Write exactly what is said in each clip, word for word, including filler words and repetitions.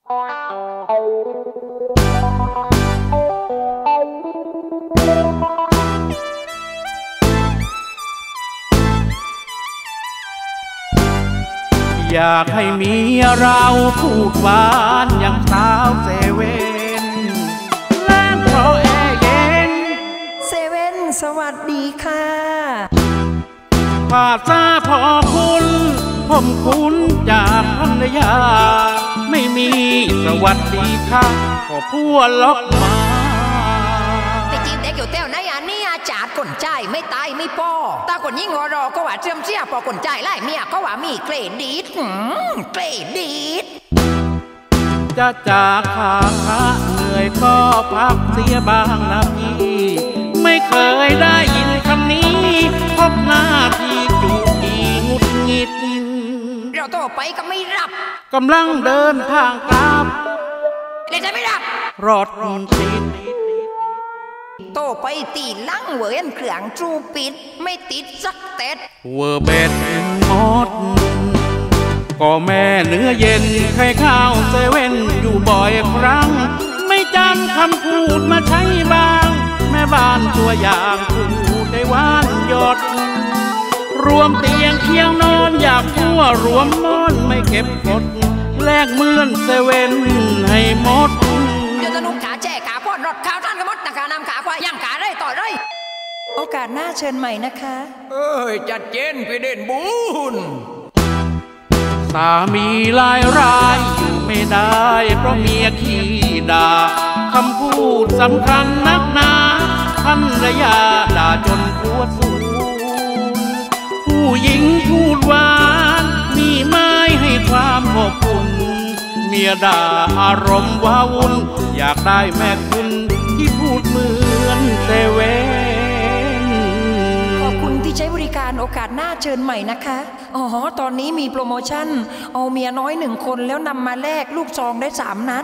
อยากให้เมียเราพูดหวานอย่างสาวเซเว่นแล้งเพราะแอร์เย็นเซเว่นสวัสดีค่ะภาษาพอคุณผมคุณจากภรรยาไม่มีสวัสดีค่ะขอพัวล็อกมาไปจีบเด็กอยู่เต้วในอันนี้อาจารย์กลใจไม่ตายไม่ป้อตาคนยิ่งวอรอก็ว่าเชื่อมเชี่ยพอกลใจไล่เมียก็ว่ามีเกรดดีดเกรดดีดจะจากขาขาเหนื่อยก็พักเสียบางนะพี่ไม่เคยได้ยินคำนี้พบหน้าที่จูจีงุดหงิดเราต่อไปก็ไม่รับกำลังเดินทางกลับเลยจะไม่รับรถติดโตไปตีลั่งเวิร์นเครื่องจูปิดไม่ติดสักเต็ดเวอร์เบ็ดมอดก็แม่เนื้อเย็นใครข้าวเซเว่นอยู่บ่อยครั้งไม่จำคำพูดมาใช้บ้างแม่บ้านตัวอย่างพูดได้หวานหยดรวมเตียงเคียงนอนอยากทั่วรวมนอนไม่เก็บกดแลกเมื่อนเซเว่นให้หมดเดี๋ยวจะนุ่งขาแจกขาพ่นรถข้าวท่านก็มดตะขานำขาควายย่างขาได้ต่อได้โอกาสหน้าเชิญใหม่นะคะเอ้ยจัดเจนไปเด่นบุญสามีลายรายอยู่ไม่ได้เพราะเมียขี้ด่าคำพูดสำคัญนักหนาภรรยาด่าจนปวดสูญผู้หญิงพูดหวานมีไม้ให้ความอบอุ่นเมียด่าอารมณ์ว้าวุ่นอยากได้แม่คุณที่พูดเหมือนเซเว่นขอบคุณที่ใช้บริการโอกาสหน้าเชิญใหม่นะคะอ๋อตอนนี้มีโปรโมชั่นเอาเมียน้อยหนึ่งคนแล้วนำมาแลกลูกซองได้สามนัด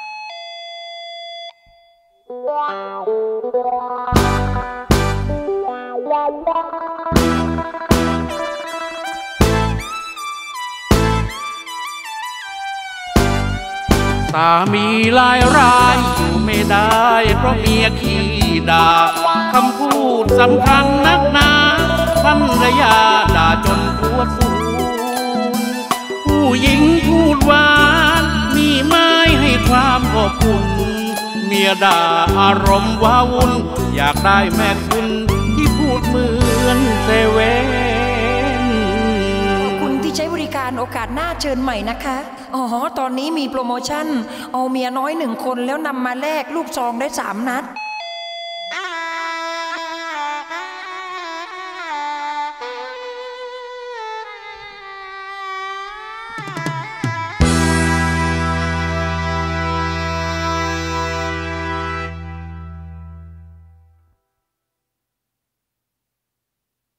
สามีลายรายอยู่ไม่ได้เพราะเมียขี้ด่าคำพูดสำคัญนักหนาภรรยาด่าจนปวดสูญผู้หญิงพูดหวานมีไม้ให้ความอบอุ่นเมียด่าอารมณ์ว้าวุ่นอยากได้แม่คุณที่พูดเหมือนเซเว่นขอบคุณที่ใช้บริการโอกาสหน้าเชิญใหม่นะคะอ๋อตอนนี้มีโปรโมชั่นเอาเมียน้อยหนึ่งคนแล้วนำมาแลกลูกซองได้สามนัด